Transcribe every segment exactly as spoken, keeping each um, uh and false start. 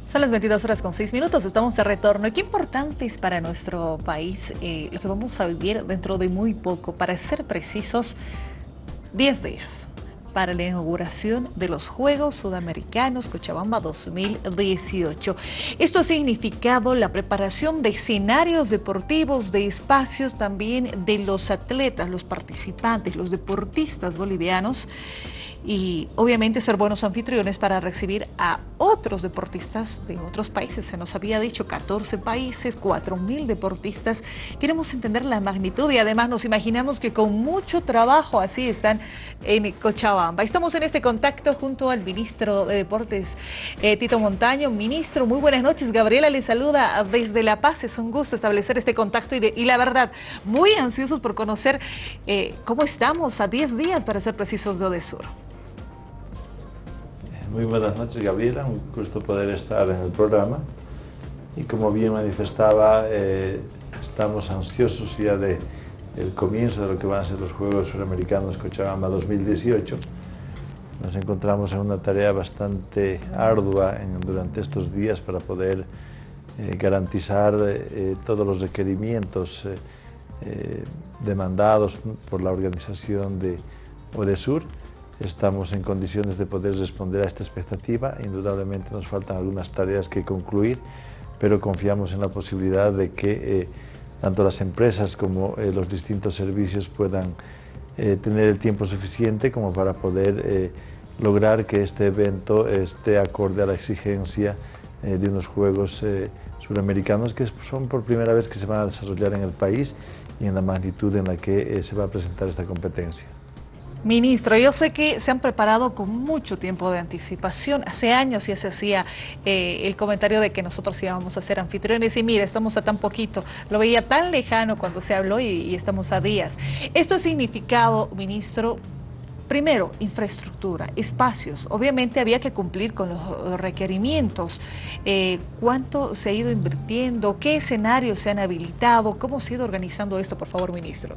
Son las veintidós horas con seis minutos, estamos de retorno. Y qué importante es para nuestro país eh, lo que vamos a vivir dentro de muy poco, para ser precisos, diez días para la inauguración de los Juegos Sudamericanos Cochabamba dos mil dieciocho. Esto ha significado la preparación de escenarios deportivos, de espacios también de los atletas, los participantes, los deportistas bolivianos, y obviamente ser buenos anfitriones para recibir a otros deportistas de otros países. Se nos había dicho catorce países, cuatro mil deportistas. Queremos entender la magnitud y además nos imaginamos que con mucho trabajo así están en Cochabamba. Estamos en este contacto junto al ministro de Deportes, eh, Tito Montaño. Ministro, muy buenas noches. Gabriela le saluda desde La Paz. Es un gusto establecer este contacto y, de, y la verdad, muy ansiosos por conocer eh, cómo estamos a diez días, para ser precisos, de Odesur. Muy buenas noches, Gabriela, un gusto poder estar en el programa y como bien manifestaba, eh, estamos ansiosos ya de el comienzo de lo que van a ser los Juegos Suramericanos Cochabamba dos mil dieciocho. Nos encontramos en una tarea bastante ardua en, durante estos días para poder eh, garantizar eh, todos los requerimientos eh, eh, demandados por la organización de Odesur. Estamos en condiciones de poder responder a esta expectativa. Indudablemente nos faltan algunas tareas que concluir, pero confiamos en la posibilidad de que eh, tanto las empresas como eh, los distintos servicios puedan eh, tener el tiempo suficiente como para poder eh, lograr que este evento esté acorde a la exigencia eh, de unos Juegos eh, Suramericanos que son por primera vez que se van a desarrollar en el país y en la magnitud en la que eh, se va a presentar esta competencia. Ministro, yo sé que se han preparado con mucho tiempo de anticipación. Hace años ya se hacía eh, el comentario de que nosotros íbamos a ser anfitriones y mira, estamos a tan poquito. Lo veía tan lejano cuando se habló y, y estamos a días. Esto ha significado, ministro, primero, infraestructura, espacios. Obviamente había que cumplir con los requerimientos. Eh, ¿Cuánto se ha ido invirtiendo? ¿Qué escenarios se han habilitado? ¿Cómo se ha ido organizando esto, por favor, ministro?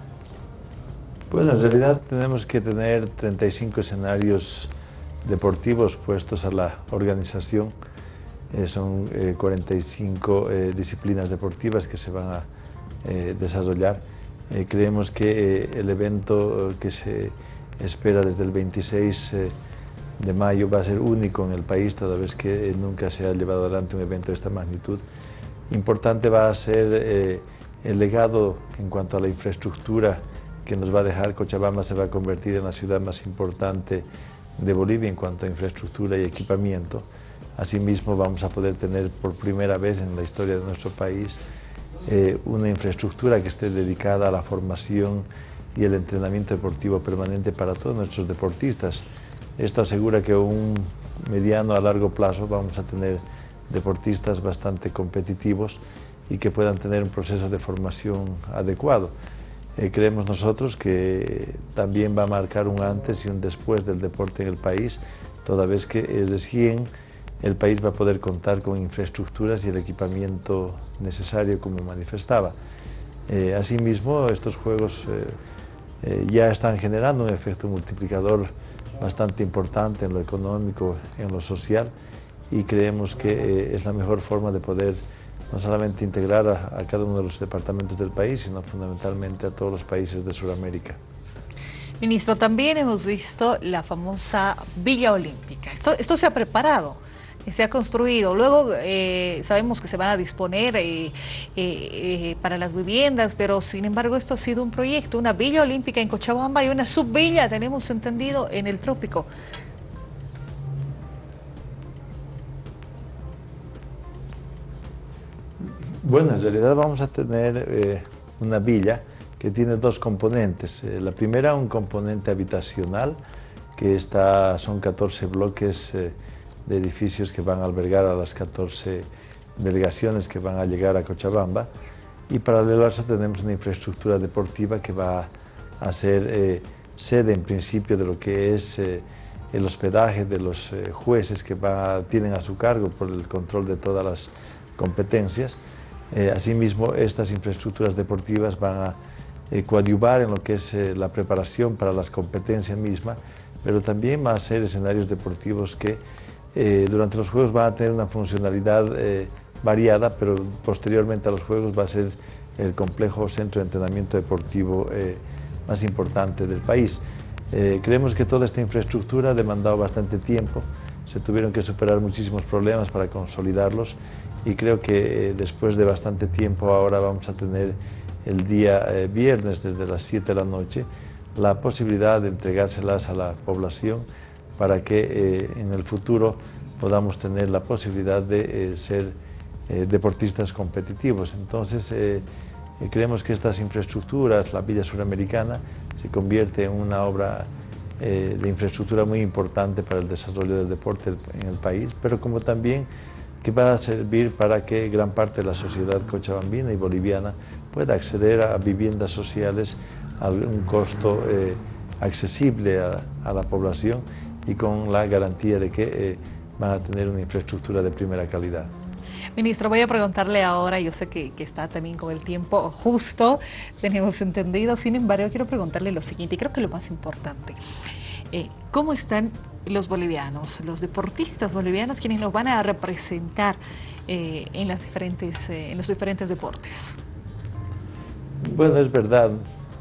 Bueno, en realidad tenemos que tener treinta y cinco escenarios deportivos puestos a la organización. Eh, son eh, cuarenta y cinco eh, disciplinas deportivas que se van a eh, desarrollar. Eh, creemos que eh, el evento que se espera desde el veintiséis eh, de mayo va a ser único en el país, toda vez que eh, nunca se ha llevado adelante un evento de esta magnitud. Importante va a ser eh, el legado en cuanto a la infraestructura que nos va a dejar. Cochabamba se va a convertir en la ciudad más importante de Bolivia en cuanto a infraestructura y equipamiento. Asimismo, vamos a poder tener por primera vez en la historia de nuestro país eh, una infraestructura que esté dedicada a la formación y el entrenamiento deportivo permanente para todos nuestros deportistas. Esto asegura que a un mediano a largo plazo vamos a tener deportistas bastante competitivos y que puedan tener un proceso de formación adecuado. Eh, creemos nosotros que también va a marcar un antes y un después del deporte en el país, toda vez que es recién el país va a poder contar con infraestructuras y el equipamiento necesario, como manifestaba. Eh, asimismo, estos Juegos eh, eh, ya están generando un efecto multiplicador bastante importante en lo económico, en lo social, y creemos que eh, es la mejor forma de poder no solamente integrar a, a cada uno de los departamentos del país, sino fundamentalmente a todos los países de Sudamérica. Ministro, también hemos visto la famosa Villa Olímpica. Esto, esto se ha preparado, se ha construido. Luego eh, sabemos que se van a disponer eh, eh, eh, para las viviendas, pero sin embargo esto ha sido un proyecto, una Villa Olímpica en Cochabamba y una subvilla, tenemos entendido, en el Trópico. Bueno, en realidad vamos a tener eh, una villa que tiene dos componentes. Eh, la primera, un componente habitacional, que está, son catorce bloques eh, de edificios que van a albergar a las catorce delegaciones que van a llegar a Cochabamba. Y paralelo a eso tenemos una infraestructura deportiva que va a ser eh, sede en principio de lo que es eh, el hospedaje de los eh, jueces que va, tienen a su cargo por el control de todas las competencias. Eh, asimismo, estas infraestructuras deportivas van a eh, coadyuvar en lo que es eh, la preparación para las competencias mismas, pero también van a ser escenarios deportivos que eh, durante los Juegos van a tener una funcionalidad eh, variada, pero posteriormente a los Juegos va a ser el complejo centro de entrenamiento deportivo eh, más importante del país. Eh, creemos que toda esta infraestructura ha demandado bastante tiempo, se tuvieron que superar muchísimos problemas para consolidarlos y creo que eh, después de bastante tiempo ahora vamos a tener el día eh, viernes desde las siete de la noche la posibilidad de entregárselas a la población para que eh, en el futuro podamos tener la posibilidad de eh, ser eh, deportistas competitivos. Entonces eh, eh, creemos que estas infraestructuras, la Villa Suramericana, se convierte en una obra eh, de infraestructura muy importante para el desarrollo del deporte en el país, pero como también que va a servir para que gran parte de la sociedad cochabambina y boliviana pueda acceder a viviendas sociales a un costo eh, accesible a, a la población y con la garantía de que eh, van a tener una infraestructura de primera calidad. Ministro, voy a preguntarle ahora, yo sé que, que está también con el tiempo justo, tenemos entendido, sin embargo quiero preguntarle lo siguiente, y creo que lo más importante, eh, ¿cómo están los bolivianos, los deportistas bolivianos quienes nos van a representar eh, en, las diferentes, eh, en los diferentes deportes? Bueno, es verdad,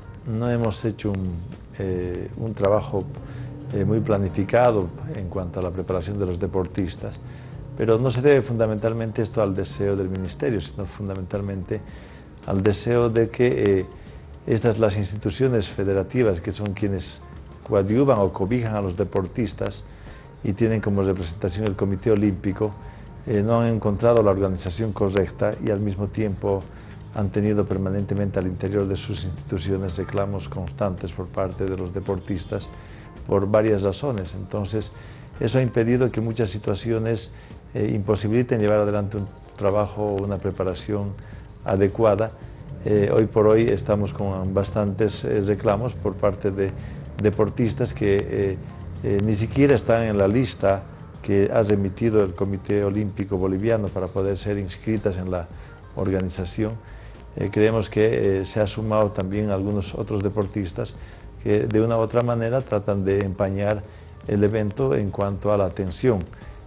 no hemos hecho un, eh, un trabajo eh, muy planificado en cuanto a la preparación de los deportistas, pero no se debe fundamentalmente esto al deseo del Ministerio, sino fundamentalmente al deseo de que eh, estas las instituciones federativas, que son quienes coadyuvan o cobijan a los deportistas y tienen como representación el Comité Olímpico, eh, no han encontrado la organización correcta y al mismo tiempo han tenido permanentemente al interior de sus instituciones reclamos constantes por parte de los deportistas por varias razones. Entonces, eso ha impedido que muchas situaciones eh, imposibiliten llevar adelante un trabajo o una preparación adecuada. Eh, hoy por hoy estamos con bastantes eh, reclamos por parte de deportistas que eh, eh, ni siquiera están en la lista que ha remitido el Comité Olímpico Boliviano para poder ser inscritas en la organización. Eh, creemos que eh, se ha sumado también algunos otros deportistas que de una u otra manera tratan de empañar el evento en cuanto a la atención.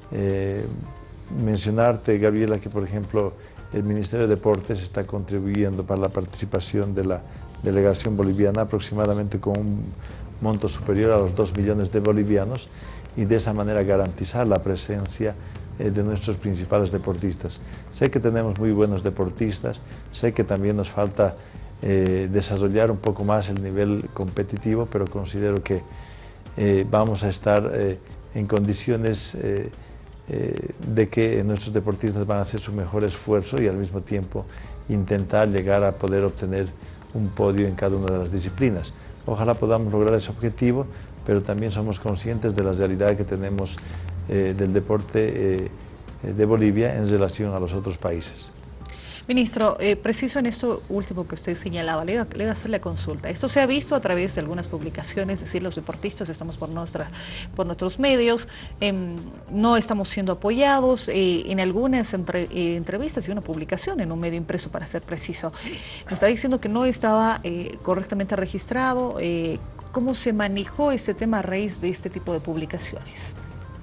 Eh, mencionarte, Gabriela, que por ejemplo el Ministerio de Deportes está contribuyendo para la participación de la delegación boliviana aproximadamente con un monto superior a los dos millones de bolivianos y de esa manera garantizar la presencia eh, de nuestros principales deportistas. Sé que tenemos muy buenos deportistas, sé que también nos falta eh, desarrollar un poco más el nivel competitivo, pero considero que eh, vamos a estar eh, en condiciones eh, eh, de que nuestros deportistas van a hacer su mejor esfuerzo y al mismo tiempo intentar llegar a poder obtener un podio en cada una de las disciplinas. Ojalá podamos lograr ese objetivo, pero también somos conscientes de la realidad que tenemos eh, del deporte eh, de Bolivia en relación a los otros países. Ministro, eh, preciso en esto último que usted señalaba, le iba, le iba a hacer la consulta. Esto se ha visto a través de algunas publicaciones, es decir, los deportistas estamos por, nuestra, por nuestros medios, eh, no estamos siendo apoyados eh, en algunas entre, eh, entrevistas y una publicación en un medio impreso, para ser preciso. Me está diciendo que no estaba eh, correctamente registrado. Eh, ¿Cómo se manejó este tema a raíz de este tipo de publicaciones?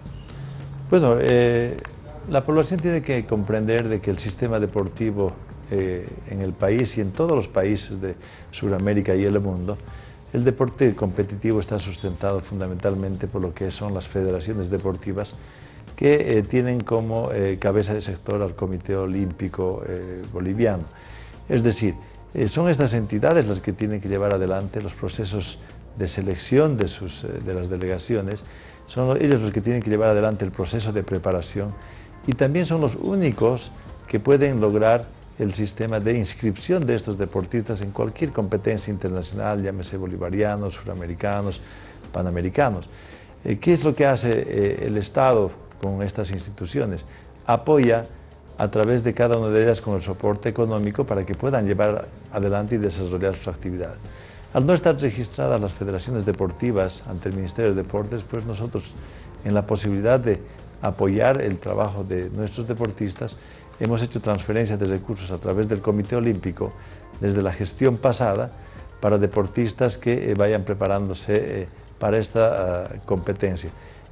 Bueno, eh... la población tiene que comprender de que el sistema deportivo eh, en el país y en todos los países de Sudamérica y el mundo, el deporte competitivo está sustentado fundamentalmente por lo que son las federaciones deportivas que eh, tienen como eh, cabeza de sector al Comité Olímpico eh, Boliviano. Es decir, eh, son estas entidades las que tienen que llevar adelante los procesos de selección de, sus, eh, de las delegaciones, son ellos los que tienen que llevar adelante el proceso de preparación y también son los únicos que pueden lograr el sistema de inscripción de estos deportistas en cualquier competencia internacional, llámese bolivarianos, suramericanos, panamericanos. Eh, ¿Qué es lo que hace eh, el Estado con estas instituciones? Apoya a través de cada una de ellas con el soporte económico para que puedan llevar adelante y desarrollar sus actividades. Al no estar registradas las federaciones deportivas ante el Ministerio de Deportes, pues nosotros en la posibilidad de apoyar el trabajo de nuestros deportistas, hemos hecho transferencias de recursos a través del Comité Olímpico desde la gestión pasada para deportistas que eh, vayan preparándose eh, para esta uh, competencia.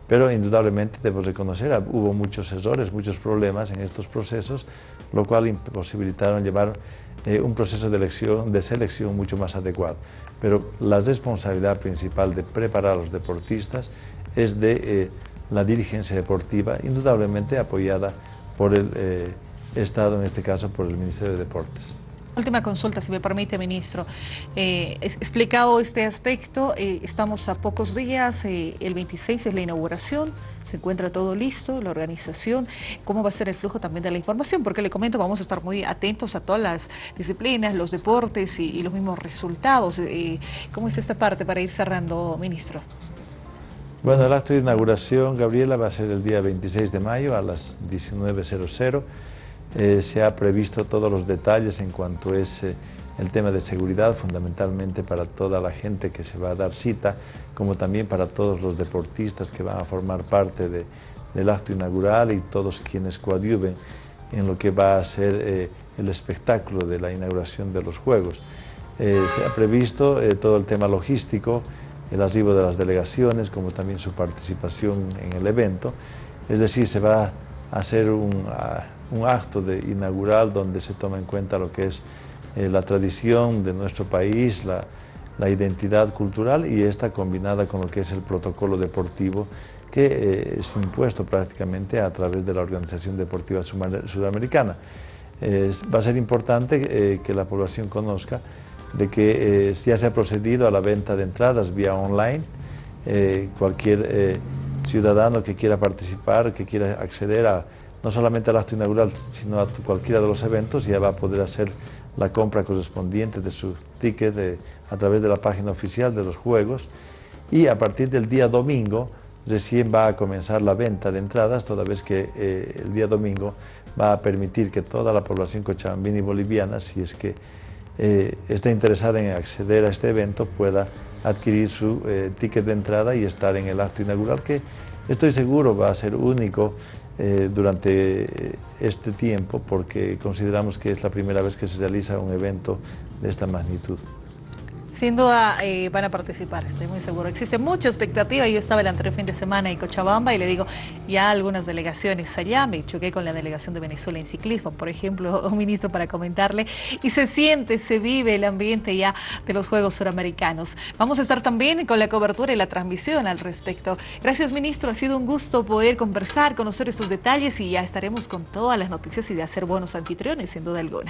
pero indudablemente debemos reconocer, hubo muchos errores, muchos problemas en estos procesos, lo cual imposibilitaron llevar eh, un proceso de, elección, de selección mucho más adecuado. Pero la responsabilidad principal de preparar a los deportistas es de eh, la dirigencia deportiva, indudablemente apoyada por el eh, Estado, en este caso por el Ministerio de Deportes. Última consulta, si me permite, ministro. Eh, explicado este aspecto, eh, estamos a pocos días, eh, el veintiséis es la inauguración, se encuentra todo listo, la organización, ¿cómo va a ser el flujo también de la información? Porque le comento, vamos a estar muy atentos a todas las disciplinas, los deportes y, y los mismos resultados. Eh, ¿Cómo es esta parte para ir cerrando, ministro? Bueno, el acto de inauguración, Gabriela, va a ser el día veintiséis de mayo a las diecinueve horas. Eh, se ha previsto todos los detalles en cuanto es eh, el tema de seguridad, fundamentalmente para toda la gente que se va a dar cita, como también para todos los deportistas que van a formar parte de, del acto inaugural y todos quienes coadyuven en lo que va a ser eh, el espectáculo de la inauguración de los Juegos. Eh, se ha previsto eh, todo el tema logístico, el arribo de las delegaciones, como también su participación en el evento, es decir, se va a hacer un... A, un acto de inaugural donde se toma en cuenta lo que es eh, la tradición de nuestro país, la, la identidad cultural y esta combinada con lo que es el protocolo deportivo que eh, es impuesto prácticamente a través de la Organización Deportiva Sudamericana. Eh, va a ser importante eh, que la población conozca de que eh, ya se ha procedido a la venta de entradas vía online. Eh, cualquier eh, ciudadano que quiera participar, que quiera acceder a no solamente al acto inaugural, sino a cualquiera de los eventos, ya va a poder hacer la compra correspondiente de su ticket de, a través de la página oficial de los Juegos, y a partir del día domingo recién va a comenzar la venta de entradas, toda vez que eh, el día domingo va a permitir que toda la población cochabambina y boliviana, si es que eh, está interesada en acceder a este evento, pueda adquirir su eh, ticket de entrada y estar en el acto inaugural, que estoy seguro va a ser único Eh, durante este tiempo, porque consideramos que es la primera vez que se realiza un evento de esta magnitud. Sin duda eh, van a participar, estoy muy seguro. Existe mucha expectativa. Yo estaba el anterior fin de semana en Cochabamba y le digo, ya algunas delegaciones allá, me choqué con la delegación de Venezuela en ciclismo, por ejemplo, un ministro para comentarle, y se siente, se vive el ambiente ya de los Juegos Suramericanos. Vamos a estar también con la cobertura y la transmisión al respecto. Gracias, ministro, ha sido un gusto poder conversar, conocer estos detalles y ya estaremos con todas las noticias y de hacer buenos anfitriones, sin duda alguna.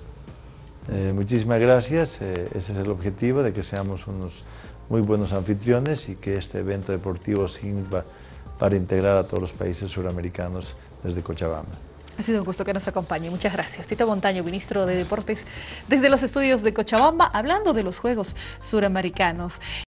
Eh, muchísimas gracias, eh, ese es el objetivo, de que seamos unos muy buenos anfitriones y que este evento deportivo sirva para integrar a todos los países suramericanos desde Cochabamba. Ha sido un gusto que nos acompañe, muchas gracias. Tito Montaño, ministro de Deportes, desde los estudios de Cochabamba, hablando de los Juegos Suramericanos.